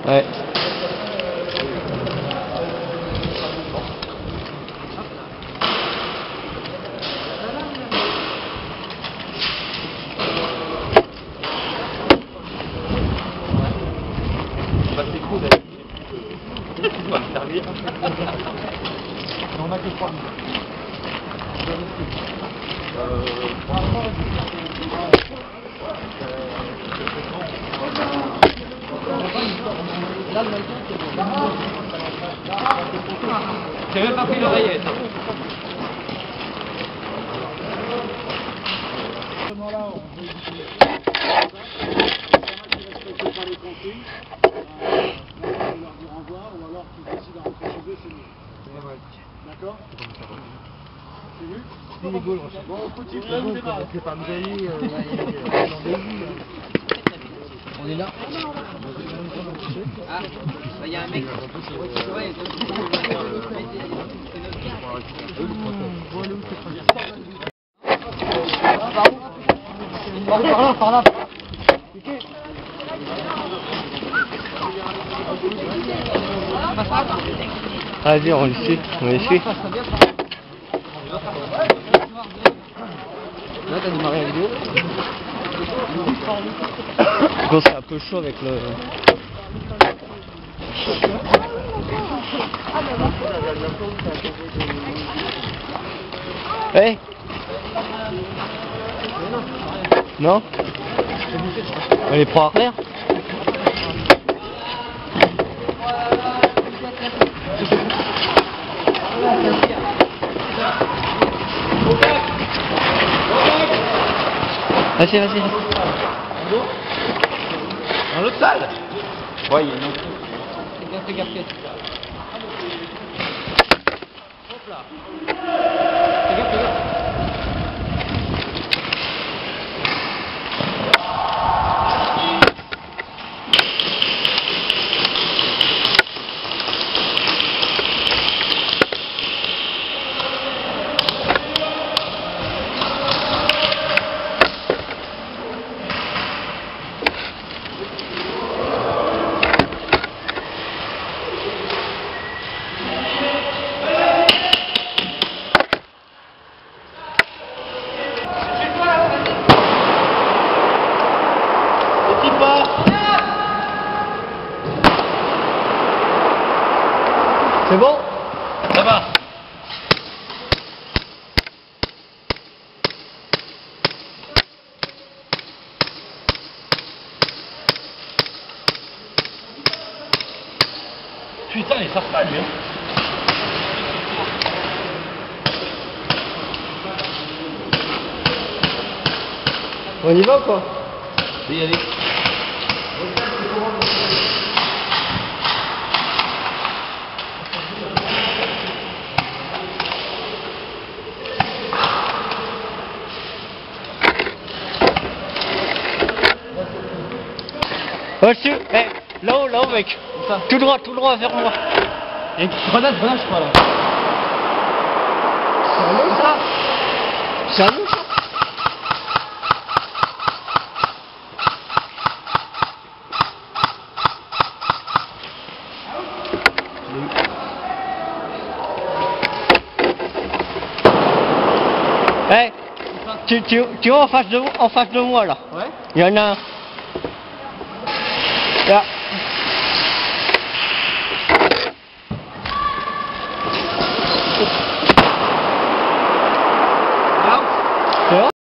Ouais. Bah c'est cool d'aller. Ça va me servir. On a que 3 minutes. J'ai même pas pris l'oreillette. Là, on veut éviter. Pas les consignes, on leur dire au revoir, ou alors qu'ils décident à rentrer chez eux, c'est mieux. D'accord? C'est vu? Bon, petit peu, on démarre. C'est pas Mzali, on est là. Ah, il y a un mec. Ouais, Par là. Vas-y, on le suit, Là, t'as démarré la vidéo. Bon, c'est un peu chaud avec le... Hey. Non. On les prend à faire. Vas-y. Dans l'autre salle. Ouais, il y a une autre. Fais gaffe. Hop là. Fais gaffe. C'est bon? Ça va. Putain, ils savent pas lui. On y va ou quoi? Oui, allez. Au-dessus, là-haut mec. Tout droit vers moi. Et grenade, je crois là. C'est un loup ça? C'est un loup ça? Hey, tu vois en face de moi là? Ouais. Il y en a un. Là. Tu vois?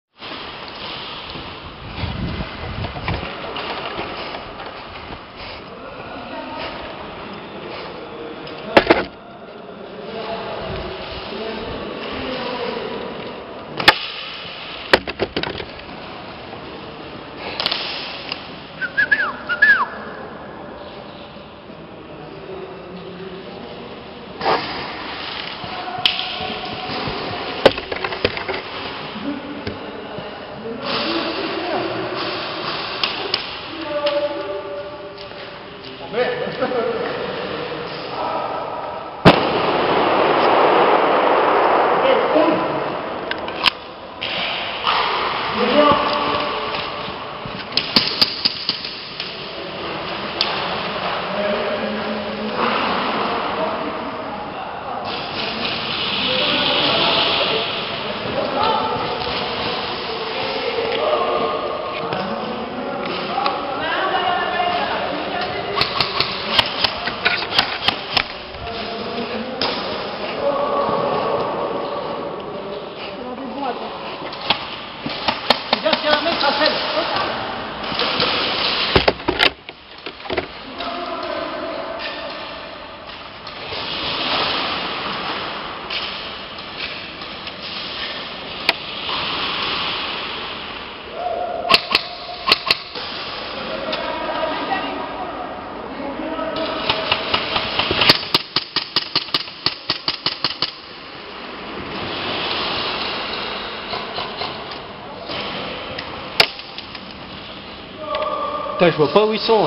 Putain, je vois pas où ils sont.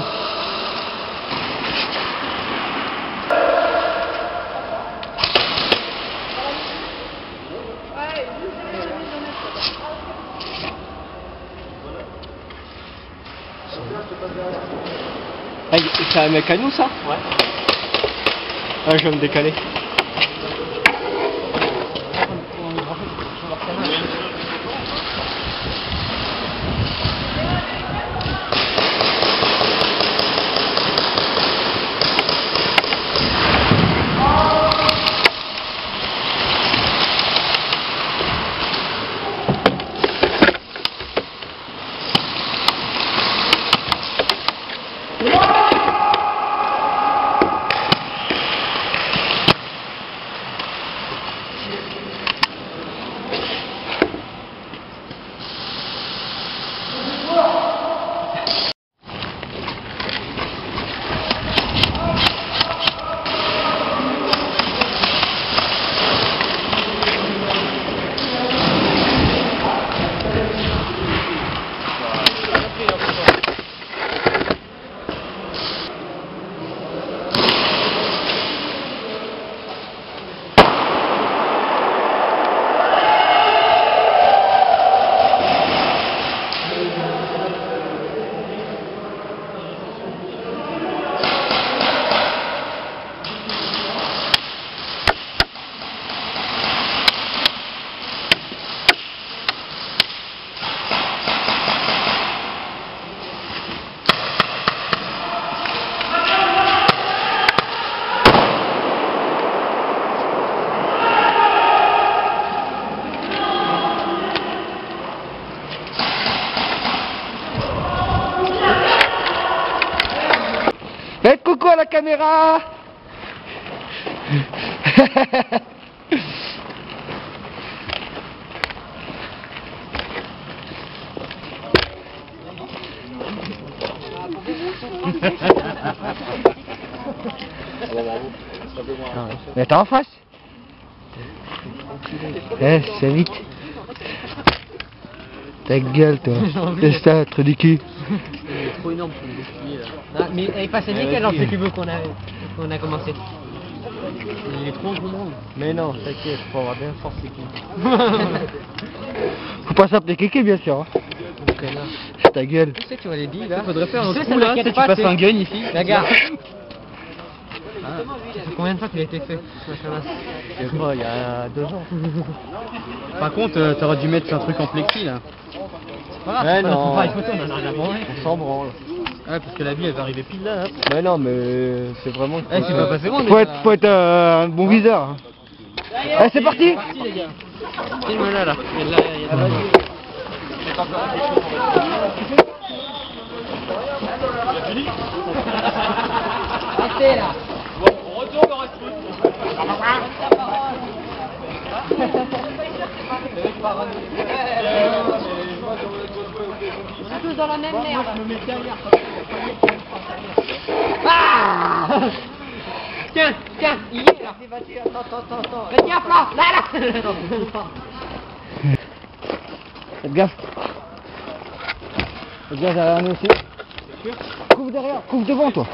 Ah, c'est un mec à nous, ça? Ouais. Ah, je vais me décaler. Faites coucou à la caméra. Mais t'es en face. Eh, c'est vite. Ta gueule, toi. C'est ça, trou du cul. Il est trop énorme pour le bouclier là. Ah, mais il passait nickel dans ce cube qu'on a commencé. Il est trop gros. Mais non, t'inquiète, faut avoir bien force et Faut pas s'appeler Kéké, bien sûr. Hein. Connard. C'est ta gueule. Tu sais, tu vois les billes là. Faudrait faire un Tu sais, trou ça là, m'inquiète tu pas, passes c'est- un gun ici. Regarde. Ça fait combien de fois qu'il a été fait ce machin-là? Je sais pas, il y a 2 ans. Par contre, t'aurais dû mettre un truc en plexi là. C'est pas grave, Mais c'est pas notre non. appareil photo, on en a rien à branler. On s'en branle. Ouais, parce que la bille elle va arriver pile là. Hein. Mais non, mais c'est vraiment... Eh, c'est pas passé loin Faut déjà. être un bon viseur. Hein. Eh, c'est parti. Filme-le là. Il y a de la- il y a de la- Restez là. On retourne au restaurant. On est tous dans la même merde. Ah tiens, tiens, il y est là. Attends. Faites gaffe là, là. Faites gaffe. Faites gaffe derrière nous aussi. Couvre derrière, couvre devant toi.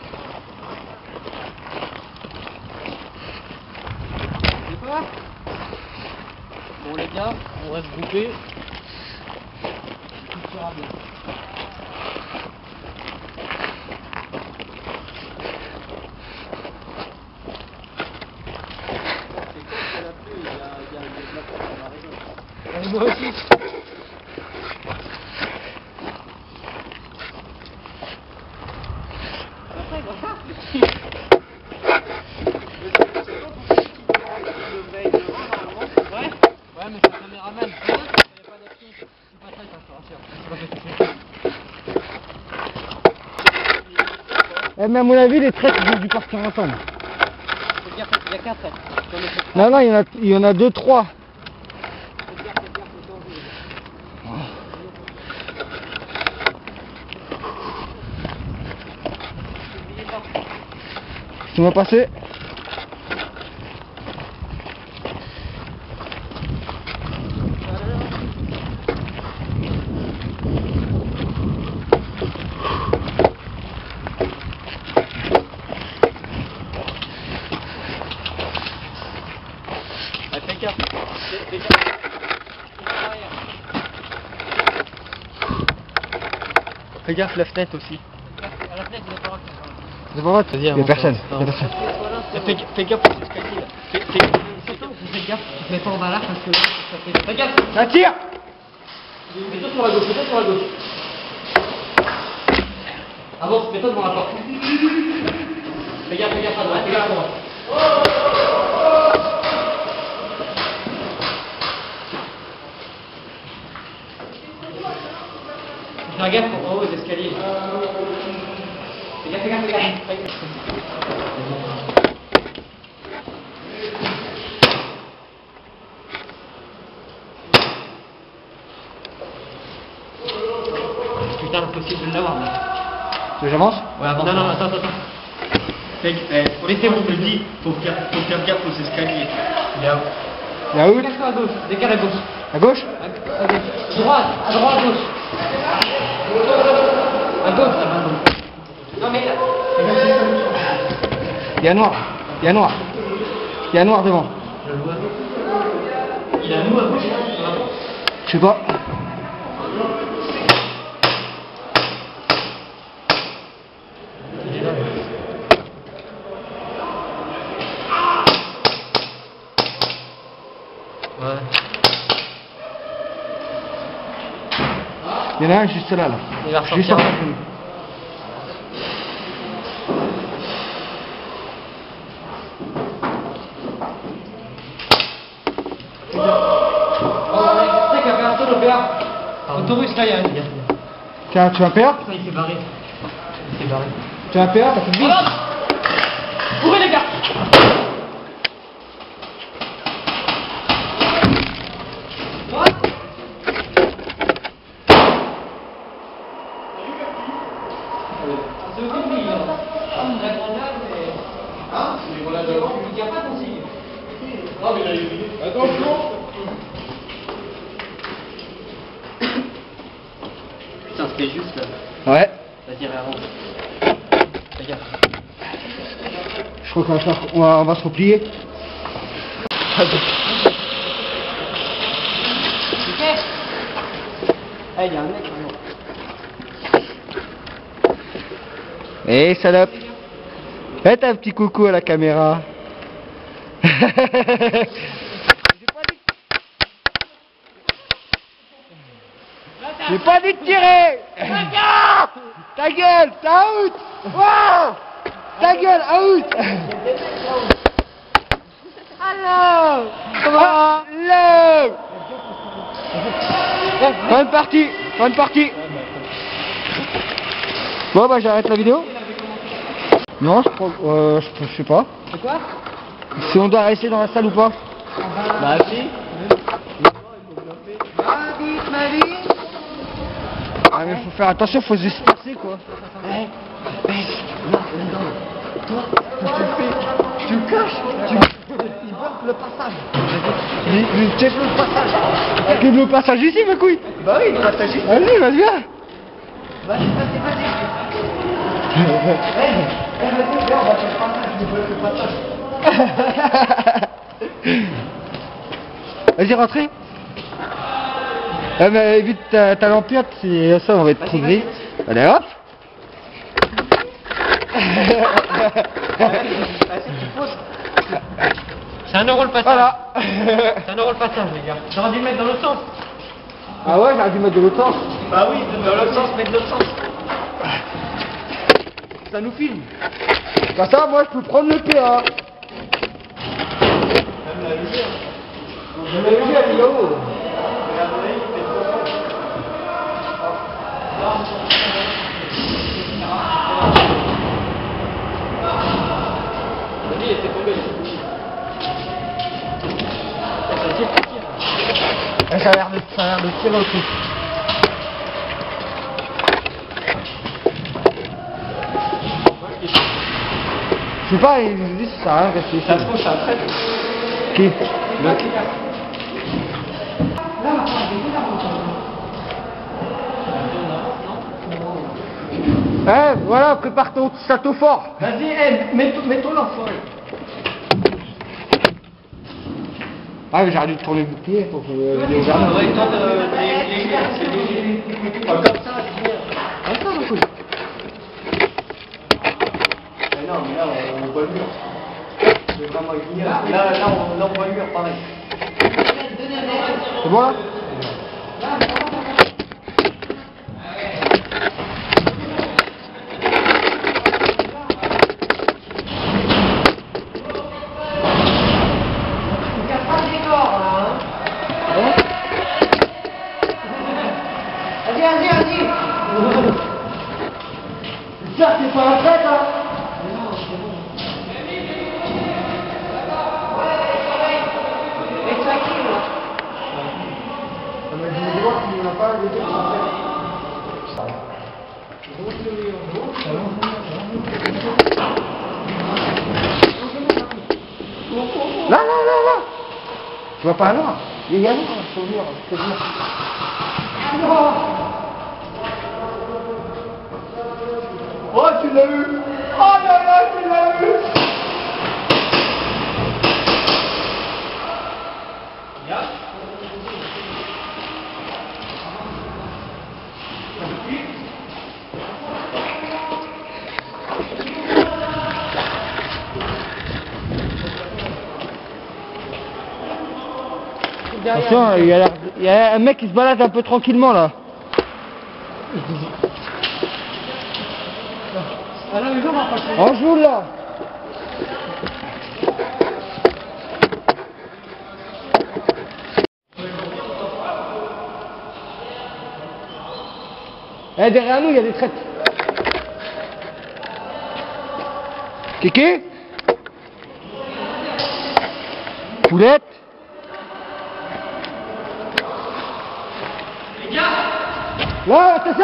Bon les gars, on reste groupés. Tout sera bien. Moi aussi. Ouais, mais c'est un caméraman. Il n'y a pas d'action. C'est pas ça, ça rassure. Eh, mais à mon avis, les traîtres ils ont dû partir ensemble. Faites gaffe, il y a 4 traîtres. Non, non, il y en a 2, 3. Tu m'as passé. gaffe. Fais gaffe. Fais gaffe la fenêtre aussi. À la fenêtre, il est pas rentré. C'est pas vrai, il y a personne. Fais gaffe aux escaliers là. Fais gaffe, tu te mets pas en bas là parce que là, ça fait. Fais gaffe! Ça tire. Mets-toi sur la gauche, mets-toi sur la gauche. Avance, mets-toi devant la porte. Fais gaffe à droite, fais gaffe à droite. Fais gaffe en haut des escaliers. Fais gaffe. Putain, impossible de l'avoir. Tu veux que j'avance? Ouais, avance. Non, attends. Pour les termes, je le dis, faut faire gaffe aux escaliers. Il est où? Décale-toi à gauche, décale à gauche. À gauche? À gauche. Droite, à gauche. À gauche, ça va. Non, mais là. Il y a noir. Il y a noir devant. Je le vois. Il a nous à gauche. Je sais pas. Ouais. Il y en a un juste là. Il va Juste ressortir. en face de nous. Tu sais qu'il y a personne au PA. Autobus là, il y a un gars. Tiens, tu as un PA? Putain, il s'est barré. Tu as un PA? T'as fait de vie? Courez les gars! Putain, c'était juste là. Ouais. Vas-y, avance. Fais gaffe. Je crois qu'on va se replier. Eh, il y a un mec maintenant. Eh salope. Faites un petit coucou à la caméra. J'ai pas dit de tirer. Ta gueule, t'es out. Wow. Ta gueule, out. Hello. Hello. Fin de partie. Bon bah j'arrête la vidéo. Non, je sais pas. C'est quoi? Si on doit rester dans la salle ou pas. Bah, si. Ah mais faut faire attention, faut se disperser quoi. Tu le caches, il bloque le passage. Il check le passage. Le passage ici ma couille. Bah oui, le passage ici. Vas-y, vas-y, viens. Vas-y. Vas-y, viens, on va faire le passage, je bloque le passage. Vas-y, rentrez. Ah mais évite ta lampiette, c'est ça, on va être trop gris. Allez hop. C'est 1 euro le passage. Voilà. C'est 1 euro le passage, les gars. J'aurais dû le mettre dans l'autre sens. Ah ouais, j'aurais dû mettre de l'autre sens. Bah oui, dans l'autre sens, mais de l'autre sens. Ça nous filme. Comme ça, moi je peux prendre le PA. Même la lumière. La lumière, elle est là-haut. Vas-y, laissez tomber. Ça a l'air de tirer au truc. Je sais pas, ils disent ça sert à rien de rester ici. Ça se trouve, c'est un traître. Qui? Eh, voilà, prépare ton château fort. Vas-y, mets-toi l'enfoiré. Ah, mais j'aurais dû tourner le bouclier pour que le vidéo On garde. aurait le temps de comme ça, je veux dire. Comme ça, mon couille. Mais non, mais là, on voit le mur. C'est vraiment ignoré. Là, on voit le mur, pareil. C'est bon là? Ça, c'est pas la fête, hein? Là, là, là, là. Tu vois pas là? Il y a là, sur le mur, c'est le mur. Oh, tu l'as eu! Oh là là, tu l'as eu! Attention, il y a un mec qui se balade un peu tranquillement là. On joue là. Eh, derrière nous, il y a des traites. Kiki? Poulette? Là, attention!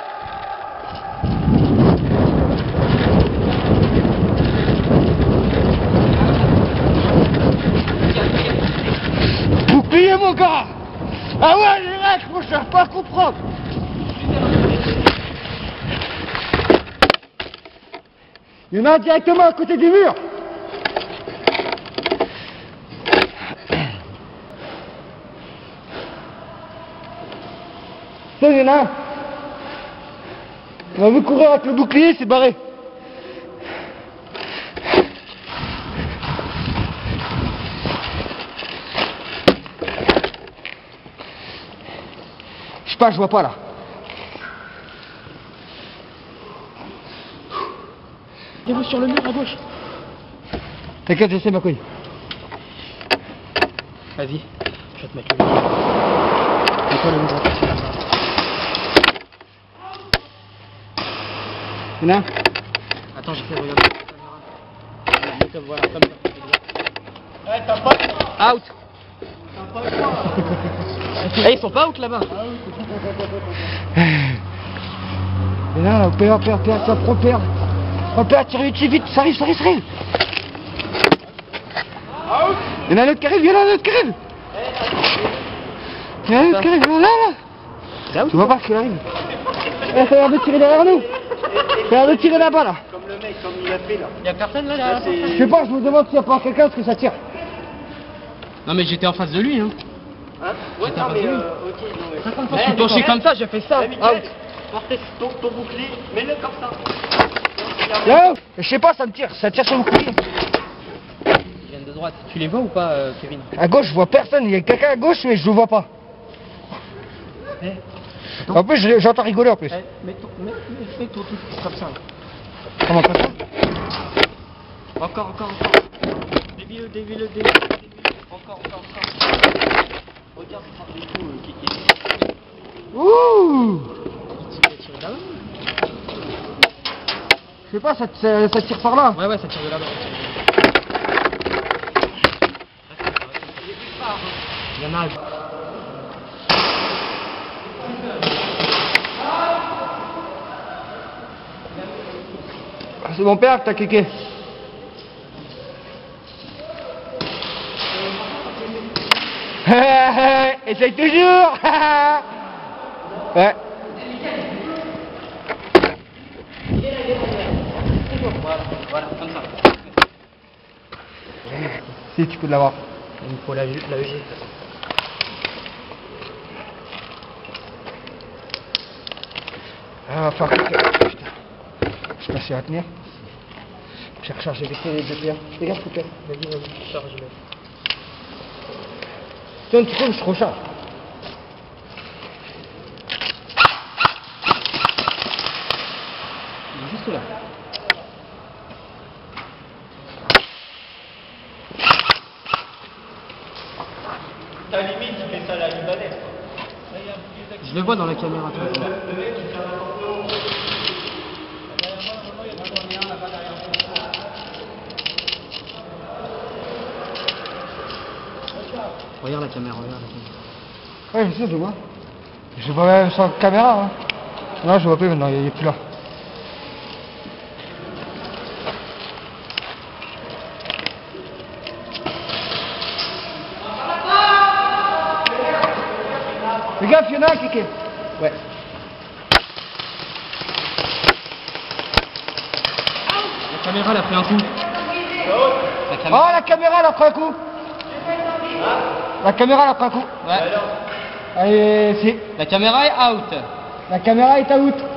Bouclier, mon gars! Ah ouais, les règles, moi je cherche pas à comprendre! Il y en a un directement à côté du mur! Ça, il y en a un! On va vous courir avec le bouclier, c'est barré! Je sais pas, je vois pas là. Mettez-vous sur le mur à gauche. T'inquiète, je sais ma couille. Vas-y, je vais te mettre le mur. Mets-toi le mur. Il y en a un? Attends, j'essaie de regarder la caméra. Mets-toi, voilà, comme ça. Eh, t'as pas. Out. Eh, ils sont pas out là-bas. Il y en a un là, père, ça prend père. Oh père, tire vite, ça arrive, ça arrive, ça arrive. Il y en a un autre qui arrive, il y en a un autre qui arrive. Il y en a un autre qui arrive, là. Tu vois pas qu'il arrive. Eh, ça a l'air de tirer derrière nous. Ça a l'air de tirer là-bas là. Comme le mec, comme il a fait là. Y'a personne là derrière. Je sais pas, je me demande s'il y a pas quelqu'un parce que ça tire. Non mais j'étais en face de lui hein. Hein? Ouais, non, mais ok. Non, mais... Je suis penché comme ça, j'ai fait ça. Eh, Mickaël, portez ton bouclier, mets-le comme ça. Là, je sais pas, ça me tire sur le bouclier. Ils viennent de droite. Tu les vois ou pas, Kevin? À gauche, je vois personne, il y a quelqu'un à gauche, mais je le vois pas. En plus, j'entends rigoler en plus. Mets ton truc comme ça. Comment pas ça? Encore. Dévie-le. Encore. Regarde par les coups, Kiki. Ouh! Je sais pas, ça tire par là. Ouais, ça tire de là-bas. Il y en a. C'est mon père que t'as cliqué. Essaye toujours. Ouais. Voilà, comme ça. Si tu peux l'avoir. Il me faut la vue. Ah, va falloir que... Putain. Je sais pas si à tenir. J'ai rechargé les deux pierres. Regarde, s'il te plaît. Vas-y, charge-le. Tiens, tu peux, je recharge. Il est juste là. Ta limite, tu fais ça à la libanaise. Je le vois dans la caméra. Toi. Regarde la caméra, Ouais, je sais, je vois. Je vois même sans caméra. Hein. Non, je vois plus maintenant, il est plus là. Fais gaffe, il y en a un qui est. Ouais. La caméra, elle a pris un coup. Oh, la caméra, elle a pris un coup. La caméra, elle a pris un coup. Ouais. Allez, c'est. La caméra est out. La caméra est out.